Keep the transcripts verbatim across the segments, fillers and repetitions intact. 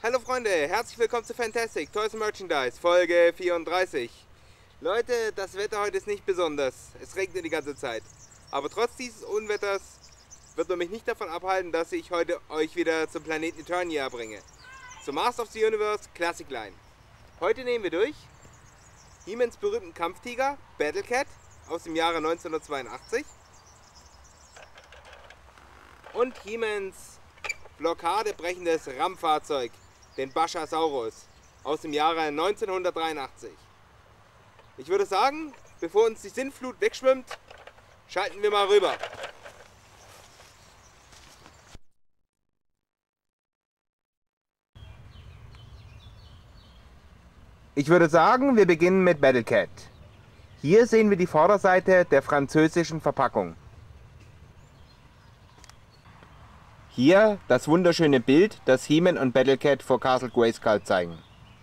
Hallo Freunde, herzlich willkommen zu Fantastic Toys and Merchandise, Folge vierunddreißig. Leute, das Wetter heute ist nicht besonders. Es regnet die ganze Zeit. Aber trotz dieses Unwetters wird man mich nicht davon abhalten, dass ich heute euch wieder zum Planeten Eternia bringe. Zum Master of the Universe Classic Line. Heute nehmen wir durch He-Mans berühmten Kampftiger Battle Cat aus dem Jahre neunzehnhundertzweiundachtzig und He-Mans blockadebrechendes Rammfahrzeug, den Bashasaurus aus dem Jahre neunzehnhundertdreiundachtzig. Ich würde sagen, bevor uns die Sintflut wegschwimmt, schalten wir mal rüber. Ich würde sagen, wir beginnen mit Battle Cat. Hier sehen wir die Vorderseite der französischen Verpackung. Hier das wunderschöne Bild, das He-Man und Battle Cat vor Castle Grayskull zeigen.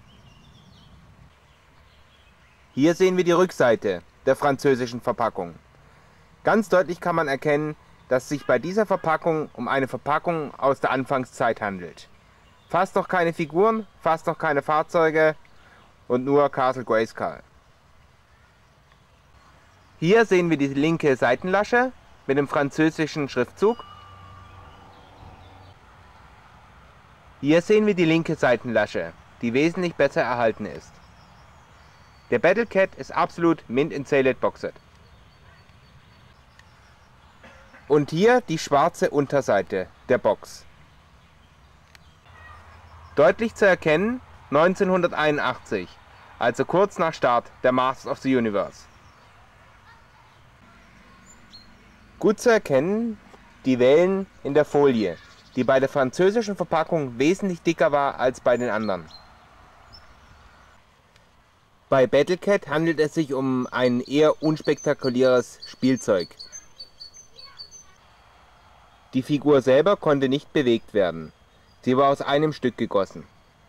Hier sehen wir die Rückseite der französischen Verpackung. Ganz deutlich kann man erkennen, dass es sich bei dieser Verpackung um eine Verpackung aus der Anfangszeit handelt. Fast noch keine Figuren, fast noch keine Fahrzeuge und nur Castle Grayskull. Hier sehen wir die linke Seitenlasche mit dem französischen Schriftzug. Hier sehen wir die linke Seitenlasche, die wesentlich besser erhalten ist. Der Battle Cat ist absolut Mint in Saled Boxset. Und hier die schwarze Unterseite der Box. Deutlich zu erkennen neunzehnhunderteinundachtzig, also kurz nach Start der Masters of the Universe. Gut zu erkennen die Wellen in der Folie, die bei der französischen Verpackung wesentlich dicker war als bei den anderen. Bei Battle Cat handelt es sich um ein eher unspektakuläres Spielzeug. Die Figur selber konnte nicht bewegt werden. Sie war aus einem Stück gegossen.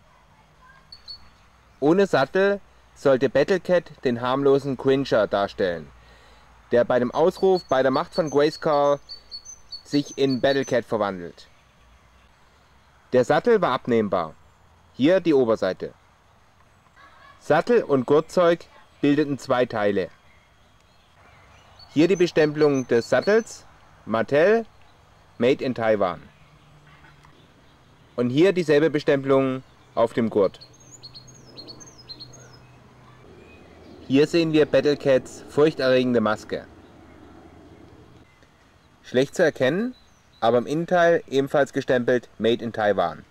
Ohne Sattel sollte Battle Cat den harmlosen Cringer darstellen, der bei dem Ausruf bei der Macht von Grayskull sich in Battle Cat verwandelt. Der Sattel war abnehmbar. Hier die Oberseite. Sattel und Gurtzeug bildeten zwei Teile. Hier die Bestempelung des Sattels, Mattel, Made in Taiwan. Und hier dieselbe Bestempelung auf dem Gurt. Hier sehen wir Battle Cats furchterregende Maske. Schlecht zu erkennen, aber im Innenteil ebenfalls gestempelt Made in Taiwan.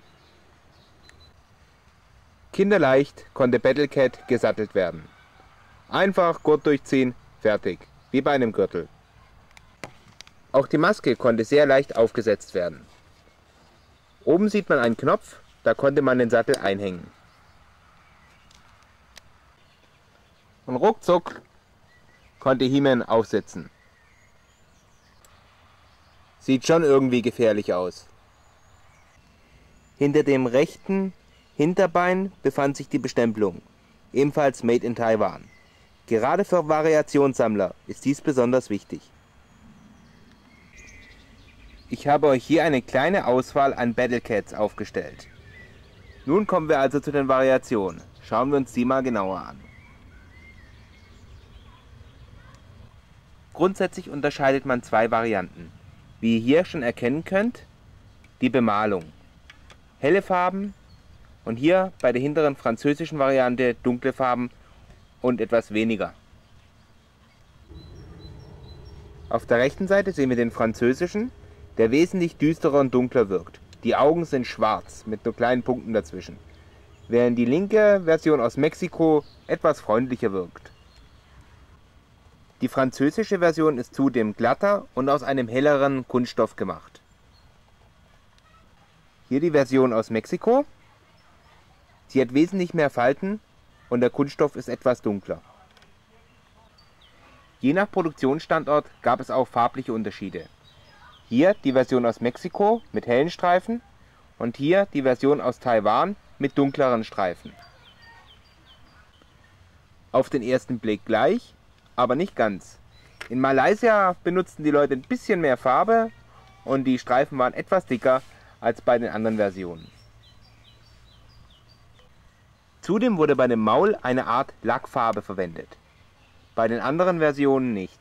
Kinderleicht konnte Battle Cat gesattelt werden. Einfach Gurt durchziehen, fertig, wie bei einem Gürtel. Auch die Maske konnte sehr leicht aufgesetzt werden. Oben sieht man einen Knopf, da konnte man den Sattel einhängen. Und ruckzuck konnte He-Man aufsitzen. Sieht schon irgendwie gefährlich aus. Hinter dem rechten Hinterbein befand sich die Bestempelung, ebenfalls Made in Taiwan. Gerade für Variationssammler ist dies besonders wichtig. Ich habe euch hier eine kleine Auswahl an Battle Cats aufgestellt. Nun kommen wir also zu den Variationen. Schauen wir uns die mal genauer an. Grundsätzlich unterscheidet man zwei Varianten. Wie ihr hier schon erkennen könnt, die Bemalung. Helle Farben und hier bei der hinteren französischen Variante dunkle Farben und etwas weniger. Auf der rechten Seite sehen wir den französischen, der wesentlich düsterer und dunkler wirkt. Die Augen sind schwarz mit nur kleinen Punkten dazwischen, während die linke Version aus Mexiko etwas freundlicher wirkt. Die französische Version ist zudem glatter und aus einem helleren Kunststoff gemacht. Hier die Version aus Mexiko. Sie hat wesentlich mehr Falten und der Kunststoff ist etwas dunkler. Je nach Produktionsstandort gab es auch farbliche Unterschiede. Hier die Version aus Mexiko mit hellen Streifen und hier die Version aus Taiwan mit dunkleren Streifen. Auf den ersten Blick gleich, aber nicht ganz. In Malaysia benutzten die Leute ein bisschen mehr Farbe und die Streifen waren etwas dicker als bei den anderen Versionen. Zudem wurde bei dem Maul eine Art Lackfarbe verwendet. Bei den anderen Versionen nicht.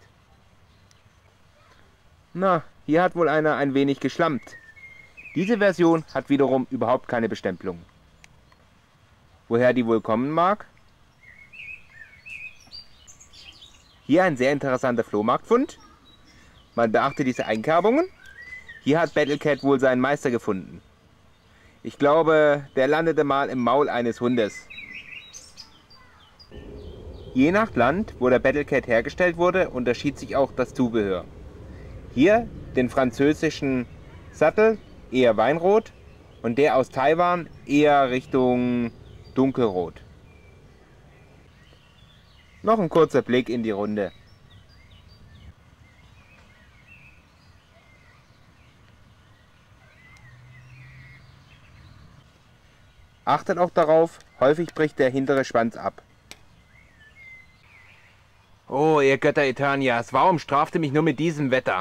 Na, hier hat wohl einer ein wenig geschlampt. Diese Version hat wiederum überhaupt keine Bestempelung. Woher die wohl kommen mag? Hier ein sehr interessanter Flohmarktfund. Man beachte diese Einkerbungen. Hier hat Battlecat wohl seinen Meister gefunden. Ich glaube, der landete mal im Maul eines Hundes. Je nach Land, wo der Battlecat hergestellt wurde, unterschied sich auch das Zubehör. Hier den französischen Sattel eher weinrot und der aus Taiwan eher Richtung dunkelrot. Noch ein kurzer Blick in die Runde. Achtet auch darauf, häufig bricht der hintere Schwanz ab. Oh, ihr Götter Eternias, warum straft ihr mich nur mit diesem Wetter?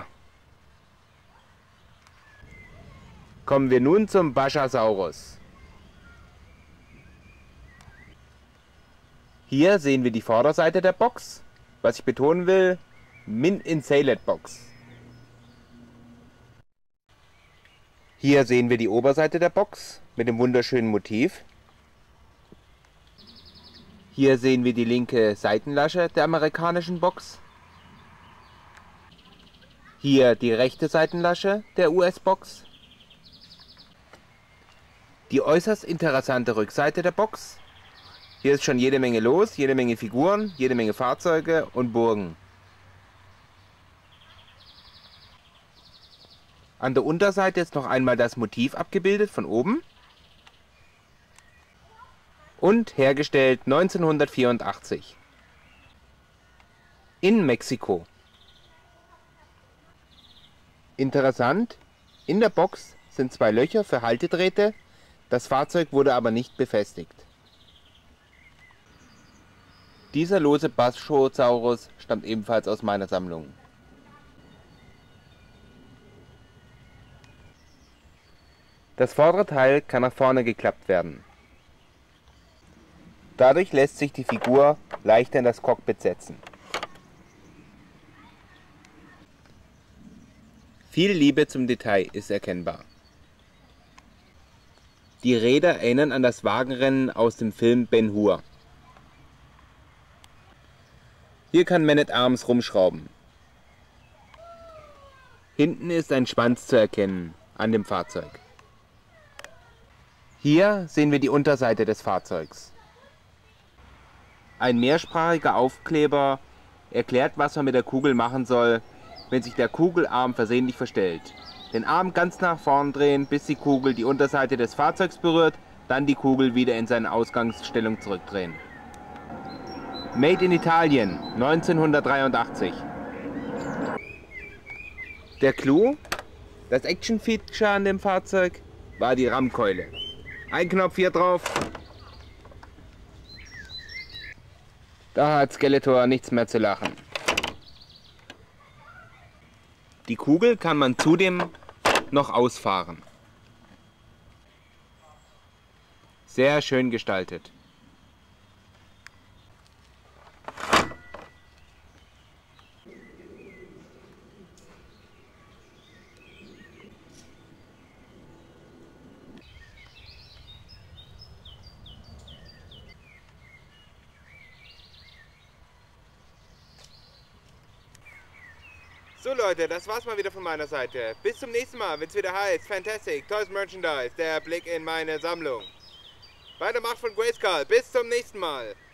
Kommen wir nun zum Baschasaurus. Hier sehen wir die Vorderseite der Box. Was ich betonen will, Mint in Salad Box. Hier sehen wir die Oberseite der Box mit dem wunderschönen Motiv. Hier sehen wir die linke Seitenlasche der amerikanischen Box. Hier die rechte Seitenlasche der U S-Box. Die äußerst interessante Rückseite der Box. Hier ist schon jede Menge los, jede Menge Figuren, jede Menge Fahrzeuge und Burgen. An der Unterseite ist noch einmal das Motiv abgebildet von oben. Und hergestellt neunzehnhundertvierundachtzig. In Mexiko. Interessant, in der Box sind zwei Löcher für Haltedrähte, das Fahrzeug wurde aber nicht befestigt. Dieser lose Baschasaurus stammt ebenfalls aus meiner Sammlung. Das vordere Teil kann nach vorne geklappt werden. Dadurch lässt sich die Figur leichter in das Cockpit setzen. Viel Liebe zum Detail ist erkennbar. Die Räder erinnern an das Wagenrennen aus dem Film Ben-Hur. Hier kann Man at Arms rumschrauben. Hinten ist ein Schwanz zu erkennen an dem Fahrzeug. Hier sehen wir die Unterseite des Fahrzeugs. Ein mehrsprachiger Aufkleber erklärt, was man mit der Kugel machen soll, wenn sich der Kugelarm versehentlich verstellt. Den Arm ganz nach vorn drehen, bis die Kugel die Unterseite des Fahrzeugs berührt, dann die Kugel wieder in seine Ausgangsstellung zurückdrehen. Made in Italien, neunzehnhundertdreiundachtzig. Der Clou, das Action-Feature an dem Fahrzeug, war die Rammkeule. Ein Knopf hier drauf. Da hat Skeletor nichts mehr zu lachen. Die Kugel kann man zudem noch ausfahren. Sehr schön gestaltet. So Leute, das war's mal wieder von meiner Seite. Bis zum nächsten Mal, wenn es wieder heißt Fantastic Toys Merchandise, der Blick in meine Sammlung. Bei der Macht von Grayskull. Bis zum nächsten Mal.